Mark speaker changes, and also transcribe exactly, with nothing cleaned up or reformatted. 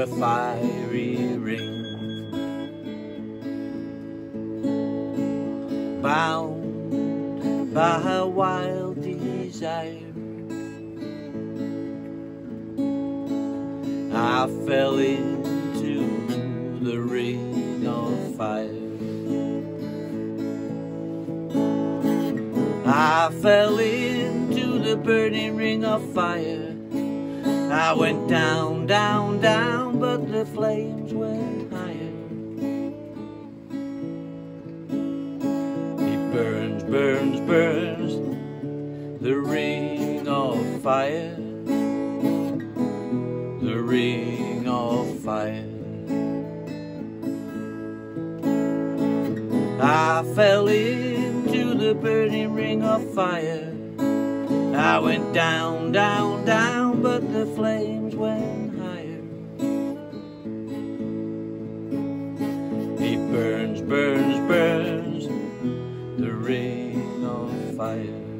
Speaker 1: a fiery ring, bound by a wild desire. I fell into the ring of fire. I fell into the burning ring of fire. I went down, down, down, but the flames went higher. It burns, burns, burns, the ring of fire, the ring of fire. I fell into the burning ring of fire. I went down, down, down, but the flames went higher. It burns, burns, burns, the ring of fire.